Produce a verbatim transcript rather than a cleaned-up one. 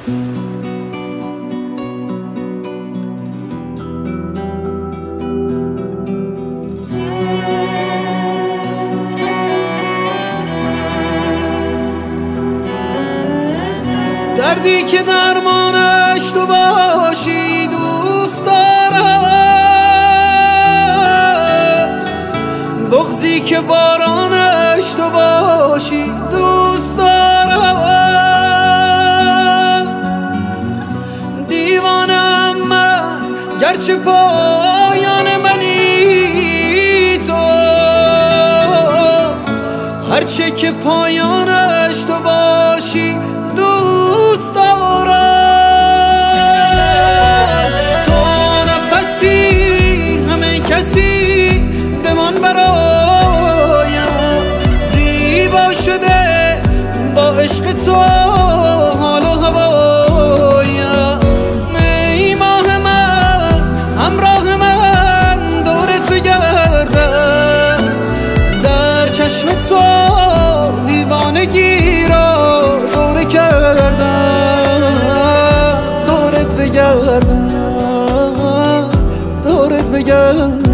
دردی که درمانش تو باشی دوست دارم، بغضی که بارانش تو باشی دوست دارم. دیوانم من گرچه پایان منی تو، هرچه که پایانش تو باشی دوست دارم. تو نفسی همه کسی بمان برایم، زیبا شده با عشق تو حال و هوایم. ای ماه من همراه من دور تو گردم، در چشم تو دیوانگی را دوره کردم، دورت بگردم، دورت بگردم.